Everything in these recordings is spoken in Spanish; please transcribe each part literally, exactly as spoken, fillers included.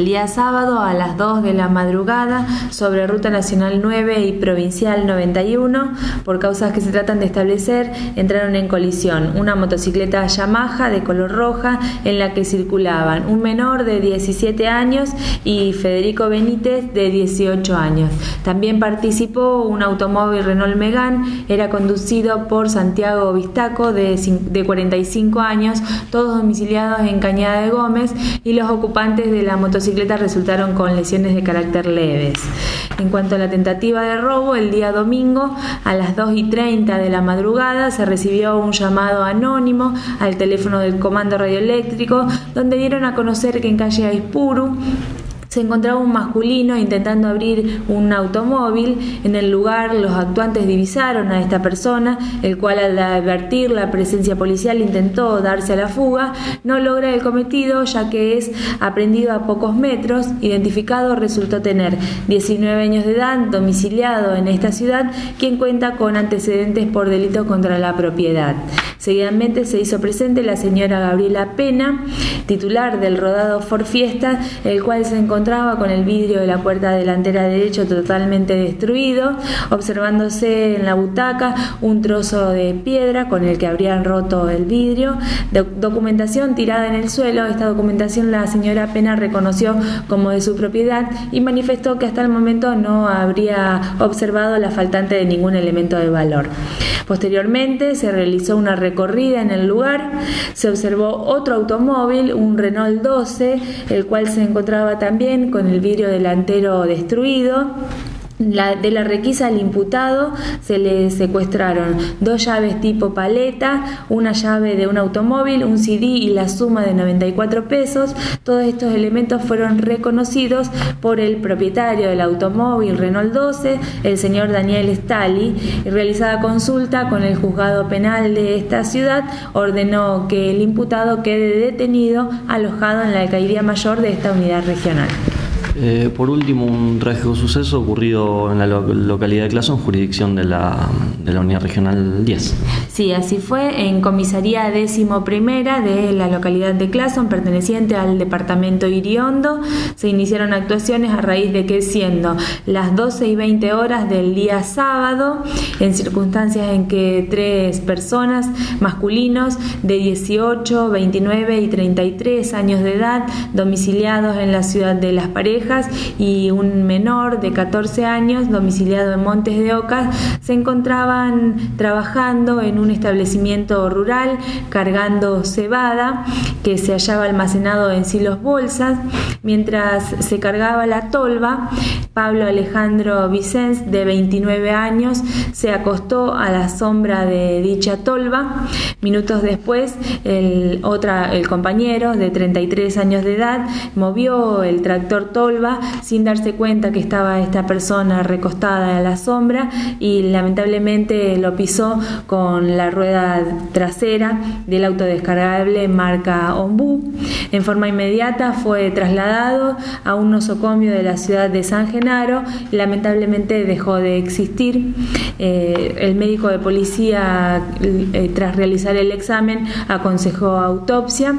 día sábado a las dos de la madrugada sobre Ruta Nacional nueve y Provincial noventa y uno, por causas que se tratan de establecer, entraron en colisión una motocicleta Yamaha de color roja en la que circulaban un menor de diecisiete años y Federico Benítez de dieciocho años. También participó un automóvil Renault Megane, era conducido por Santiago Vistaco de, de cuarenta y cinco años, todos domiciliados en Cañada de Gómez, y los ocupantes de la motocicleta resultaron con lesiones de carácter leves. En cuanto a la tentativa de robo, el día domingo a las dos y treinta de la madrugada se recibió un llamado anónimo al teléfono del comando radioeléctrico, donde dieron a conocer que en calle Aispuru se encontraba un masculino intentando abrir un automóvil. En el lugar, los actuantes divisaron a esta persona, el cual, al advertir la presencia policial, intentó darse a la fuga. No logra el cometido, ya que es aprehendido a pocos metros. Identificado, resultó tener diecinueve años de edad, domiciliado en esta ciudad, quien cuenta con antecedentes por delito contra la propiedad. Seguidamente se hizo presente la señora Gabriela Pena, titular del rodado Ford Fiesta, el cual se encontraba con el vidrio de la puerta delantera derecho totalmente destruido, observándose en la butaca un trozo de piedra con el que habrían roto el vidrio. De documentación tirada en el suelo. Esta documentación la señora Pena reconoció como de su propiedad y manifestó que hasta el momento no habría observado la faltante de ningún elemento de valor. Posteriormente se realizó una recorrida en el lugar, se observó otro automóvil, un Renault doce, el cual se encontraba también con el vidrio delantero destruido. La, de la requisa al imputado se le secuestraron dos llaves tipo paleta, una llave de un automóvil, un C D y la suma de noventa y cuatro pesos. Todos estos elementos fueron reconocidos por el propietario del automóvil Renault doce, el señor Daniel Stali, y realizada consulta con el juzgado penal de esta ciudad, ordenó que el imputado quede detenido, alojado en la alcaldía mayor de esta unidad regional. Eh, por último, un trágico suceso ocurrido en la lo- localidad de Clason, jurisdicción de la, de la Unidad Regional diez. Sí, así fue. En comisaría décimo primera de la localidad de Clason, perteneciente al departamento Iriondo, se iniciaron actuaciones a raíz de que, siendo las doce y veinte horas del día sábado, en circunstancias en que tres personas masculinos de dieciocho, veintinueve y treinta y tres años de edad, domiciliados en la ciudad de Las Parejas, y un menor de catorce años domiciliado en Montes de Oca, se encontraban trabajando en un establecimiento rural cargando cebada que se hallaba almacenado en silos bolsas. Mientras se cargaba la tolva, Pablo Alejandro Vicens, de veintinueve años, se acostó a la sombra de dicha tolva. Minutos después, el, otra, el compañero de treinta y tres años de edad movió el tractor tolva sin darse cuenta que estaba esta persona recostada a la sombra, y lamentablemente lo pisó con la rueda trasera del auto descargable marca Ombú. En forma inmediata fue trasladado a un nosocomio de la ciudad de San Genaro y lamentablemente dejó de existir. Eh, el médico de policía, eh, tras realizar el examen, aconsejó autopsia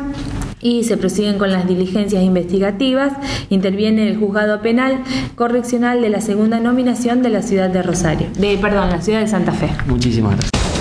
y se prosiguen con las diligencias investigativas. Interviene el juzgado penal correccional de la segunda nominación de la ciudad de Rosario, de perdón, la ciudad de Santa Fe. Muchísimas gracias.